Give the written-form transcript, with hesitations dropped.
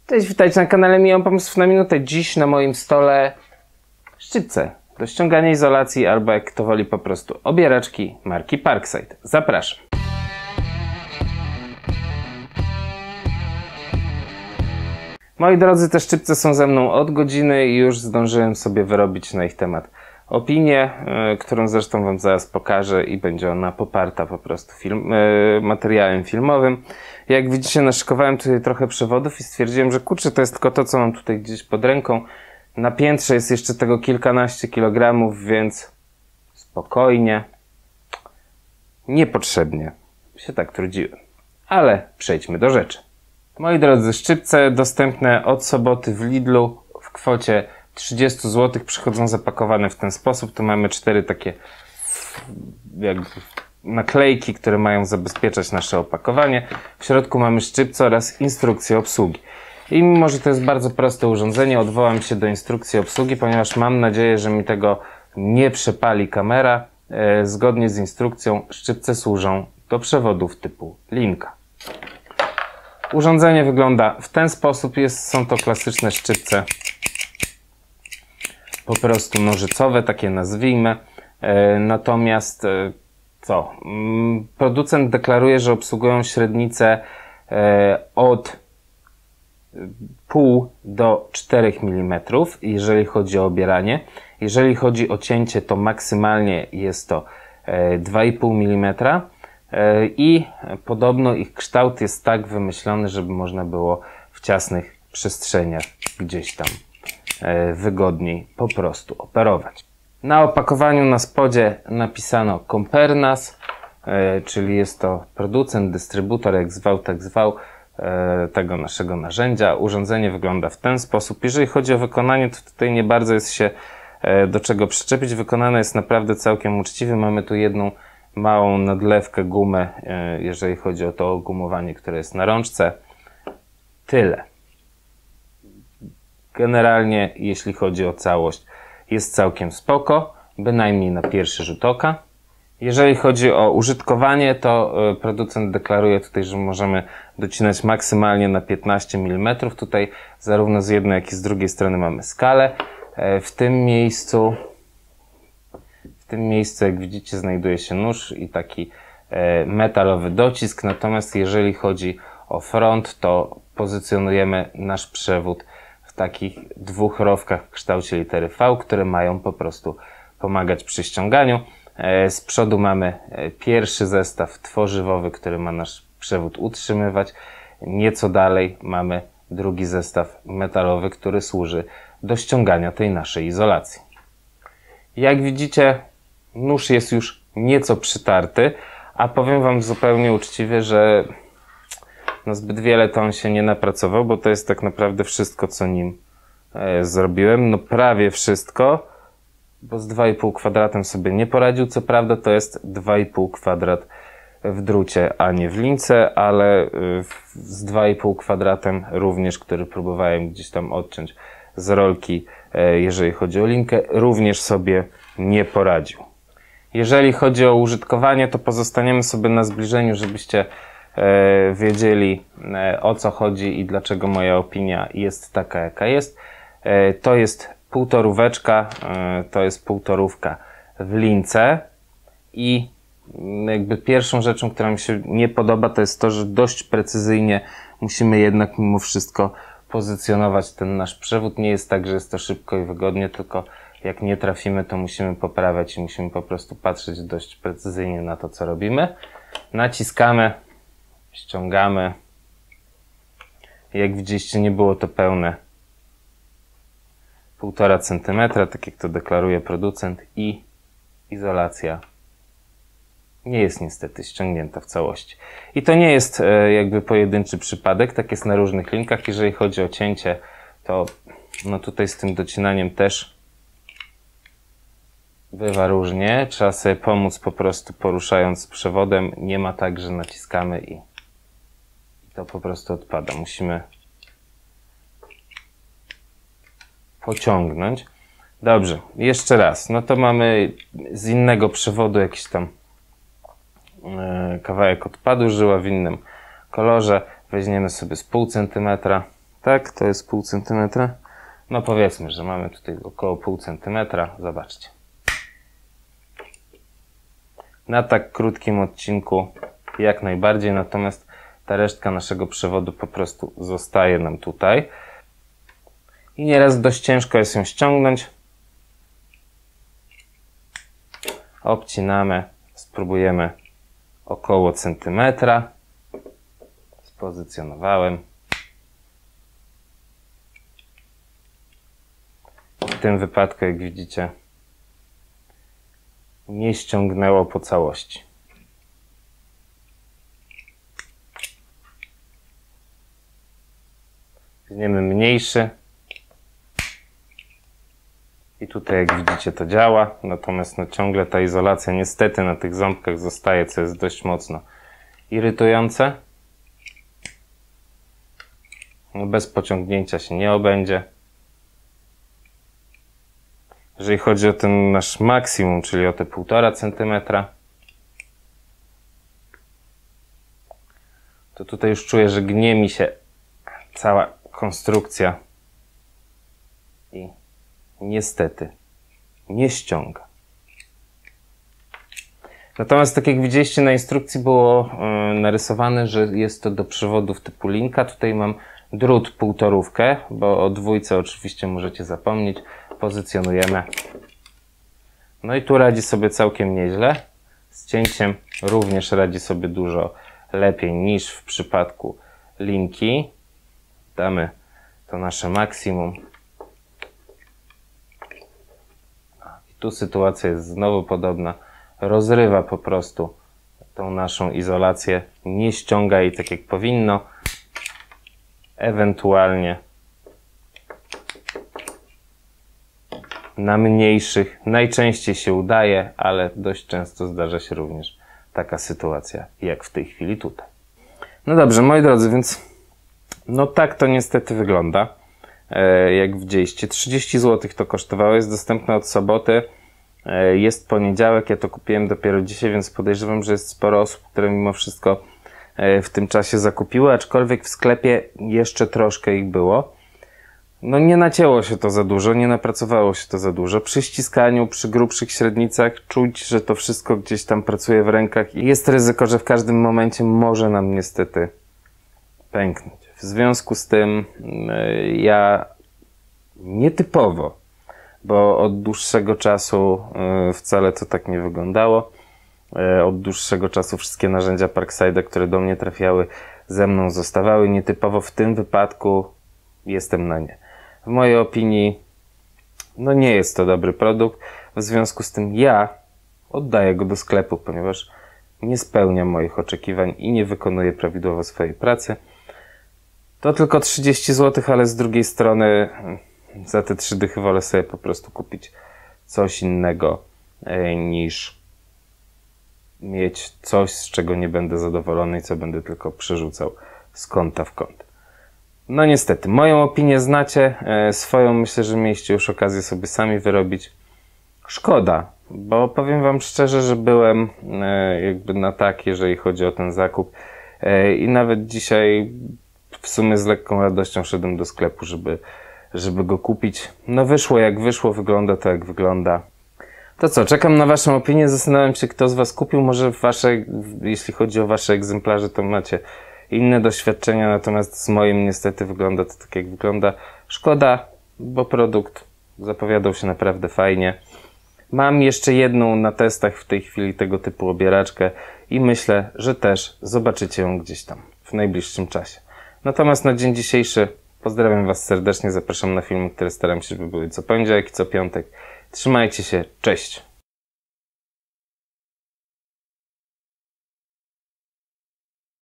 Cześć, witajcie na kanale Mijam Pomysłów na Minutę. Dziś na moim stole szczypce do ściągania izolacji albo jak kto woli po prostu obieraczki marki Parkside. Zapraszam. Moi drodzy, te szczypce są ze mną od godziny i już zdążyłem sobie wyrobić na ich temat opinię, którą zresztą wam zaraz pokażę i będzie ona poparta po prostu materiałem filmowym. Jak widzicie, naszykowałem tutaj trochę przewodów i stwierdziłem, że kurczę, to jest tylko to, co mam tutaj gdzieś pod ręką. Na piętrze jest jeszcze tego kilkanaście kilogramów, więc spokojnie, niepotrzebnie się tak trudziłem. Ale przejdźmy do rzeczy. Moi drodzy, szczypce dostępne od soboty w Lidlu w kwocie 30 zł przychodzą zapakowane w ten sposób. Tu mamy 4 takie jakby naklejki, które mają zabezpieczać nasze opakowanie. W środku mamy szczypce oraz instrukcję obsługi. I mimo, że to jest bardzo proste urządzenie, odwołam się do instrukcji obsługi, ponieważ mam nadzieję, że mi tego nie przepali kamera. Zgodnie z instrukcją szczypce służą do przewodów typu linka. Urządzenie wygląda w ten sposób. Są to klasyczne szczypce po prostu nożycowe, takie nazwijmy. Natomiast producent deklaruje, że obsługują średnicę od 0,5 do 4 mm, jeżeli chodzi o obieranie. Jeżeli chodzi o cięcie, to maksymalnie jest to 2,5 mm. I podobno ich kształt jest tak wymyślony, żeby można było w ciasnych przestrzeniach gdzieś tam wygodniej po prostu operować. Na opakowaniu na spodzie napisano Compernas, czyli jest to producent, dystrybutor, jak zwał, tak zwał, tego naszego narzędzia. Urządzenie wygląda w ten sposób. Jeżeli chodzi o wykonanie, to tutaj nie bardzo jest się do czego przyczepić. Wykonane jest naprawdę całkiem uczciwie. Mamy tu jedną małą nadlewkę, gumę, jeżeli chodzi o to gumowanie, które jest na rączce. Tyle. Generalnie, jeśli chodzi o całość, jest całkiem spoko, bynajmniej na pierwszy rzut oka. Jeżeli chodzi o użytkowanie, to producent deklaruje tutaj, że możemy docinać maksymalnie na 15 mm. Tutaj zarówno z jednej, jak i z drugiej strony mamy skalę. W tym miejscu, jak widzicie, znajduje się nóż i taki metalowy docisk. Natomiast jeżeli chodzi o front, to pozycjonujemy nasz przewód w takich dwóch rowkach w kształcie litery V, które mają po prostu pomagać przy ściąganiu. Z przodu mamy pierwszy zestaw tworzywowy, który ma nasz przewód utrzymywać. Nieco dalej mamy drugi zestaw metalowy, który służy do ściągania tej naszej izolacji. Jak widzicie, nóż jest już nieco przytarty, a powiem wam zupełnie uczciwie, że zbyt wiele to on się nie napracował, bo to jest tak naprawdę wszystko, co nim zrobiłem. No prawie wszystko, bo z 2,5 kwadratem sobie nie poradził. Co prawda to jest 2,5 kwadrat w drucie, a nie w lince, ale z 2,5 kwadratem również, który próbowałem gdzieś tam odciąć z rolki, jeżeli chodzi o linkę, również sobie nie poradził. Jeżeli chodzi o użytkowanie, to pozostaniemy sobie na zbliżeniu, żebyście wiedzieli, o co chodzi i dlaczego moja opinia jest taka, jaka jest. To jest półtoróweczka, to jest półtorówka w lince i jakby pierwszą rzeczą, która mi się nie podoba, to jest to, że dość precyzyjnie musimy jednak mimo wszystko pozycjonować ten nasz przewód. Nie jest tak, że jest to szybko i wygodnie, tylko jak nie trafimy, to musimy poprawiać i musimy po prostu patrzeć dość precyzyjnie na to, co robimy. Naciskamy, ściągamy. Jak widzieliście, nie było to pełne 1,5 cm, tak jak to deklaruje producent, i izolacja nie jest niestety ściągnięta w całości. I to nie jest jakby pojedynczy przypadek, tak jest na różnych linkach. Jeżeli chodzi o cięcie, to no tutaj z tym docinaniem też bywa różnie. Trzeba sobie pomóc po prostu poruszając przewodem. Nie ma tak, że naciskamy i to po prostu odpada. Musimy pociągnąć. Dobrze, jeszcze raz. No to mamy z innego przewodu jakiś tam kawałek odpadu, żyła w innym kolorze. Weźmiemy sobie z 0,5 cm, Tak, to jest pół centymetra. No powiedzmy, że mamy tutaj około pół centymetra. Zobaczcie. Na tak krótkim odcinku jak najbardziej, natomiast ta resztka naszego przewodu po prostu zostaje nam tutaj. I nieraz dość ciężko jest ją ściągnąć. Obcinamy, spróbujemy około centymetra. Spozycjonowałem. W tym wypadku, jak widzicie, nie ściągnęło po całości. Weźmiemy mniejszy. I tutaj, jak widzicie, to działa. Natomiast no, ciągle ta izolacja niestety na tych ząbkach zostaje, co jest dość mocno irytujące. No, bez pociągnięcia się nie obędzie. Jeżeli chodzi o ten nasz maksimum, czyli o te 1,5 cm, to tutaj już czuję, że gnie mi się cała konstrukcja i niestety nie ściąga. Natomiast tak jak widzieliście, na instrukcji było narysowane, że jest to do przewodów typu linka. Tutaj mam drut 1,5, bo o 2 oczywiście możecie zapomnieć. Pozycjonujemy. No i tu radzi sobie całkiem nieźle. Z cięciem również radzi sobie dużo lepiej niż w przypadku linki. Damy to nasze maksimum. I tu sytuacja jest znowu podobna. Rozrywa po prostu tą naszą izolację. Nie ściąga jej tak jak powinno. Ewentualnie na mniejszych najczęściej się udaje, ale dość często zdarza się również taka sytuacja, jak w tej chwili tutaj. No dobrze, moi drodzy, więc no tak to niestety wygląda. Jak widzieliście, 30 zł to kosztowało, jest dostępne od soboty. Jest poniedziałek, ja to kupiłem dopiero dzisiaj, więc podejrzewam, że jest sporo osób, które mimo wszystko w tym czasie zakupiły, aczkolwiek w sklepie jeszcze troszkę ich było. No nie nacięło się to za dużo, nie napracowało się to za dużo. Przy ściskaniu, przy grubszych średnicach czuć, że to wszystko gdzieś tam pracuje w rękach i jest ryzyko, że w każdym momencie może nam niestety pęknąć. W związku z tym ja nietypowo, bo od dłuższego czasu wcale to tak nie wyglądało. Od dłuższego czasu wszystkie narzędzia Parkside'a, które do mnie trafiały, ze mną zostawały. Nietypowo w tym wypadku jestem na nie. W mojej opinii no nie jest to dobry produkt. W związku z tym ja oddaję go do sklepu, ponieważ nie spełnia moich oczekiwań i nie wykonuje prawidłowo swojej pracy. To tylko 30 zł, ale z drugiej strony za te 3 dychy wolę sobie po prostu kupić coś innego niż mieć coś, z czego nie będę zadowolony i co będę tylko przerzucał z kąta w kąt. No niestety, moją opinię znacie, swoją myślę, że mieliście już okazję sobie sami wyrobić. Szkoda, bo powiem wam szczerze, że byłem jakby na tak, jeżeli chodzi o ten zakup i nawet dzisiaj w sumie z lekką radością szedłem do sklepu, żeby go kupić. No wyszło jak wyszło, wygląda to jak wygląda. To co, czekam na waszą opinię, zastanawiam się, kto z was kupił, może jeśli chodzi o wasze egzemplarze, to macie inne doświadczenia, natomiast z moim niestety wygląda to tak jak wygląda. Szkoda, bo produkt zapowiadał się naprawdę fajnie. Mam jeszcze jedną na testach w tej chwili tego typu obieraczkę i myślę, że też zobaczycie ją gdzieś tam w najbliższym czasie. Natomiast na dzień dzisiejszy pozdrawiam was serdecznie, zapraszam na filmy, które staram się, żeby były co poniedziałek i co piątek. Trzymajcie się, cześć!